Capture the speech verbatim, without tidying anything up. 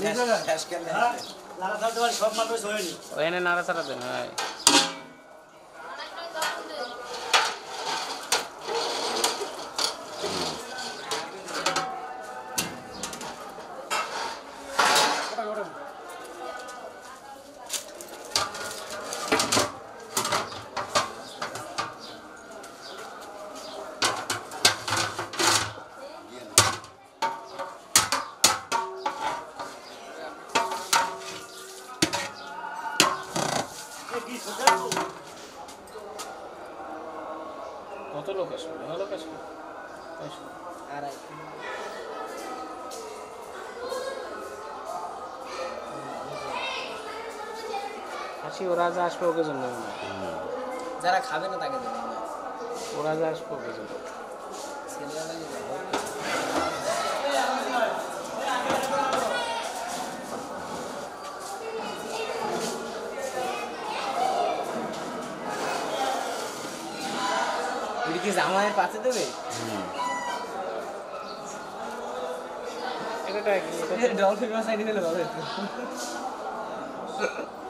শেষ কেন ওখানে নাড়াচাড়া দেন হয় কত লোক আসবে ভালো লোক আসবে আড়াই আসি ওরা যা আসবে ওকে জন্য যারা খাবে না তাকে দেবে ওরা যা আসবে ওকে জন্য কি জামাইয়ের পাশে দেবে এটা ডলফিন মাছ আইডি হলে ভালো হতো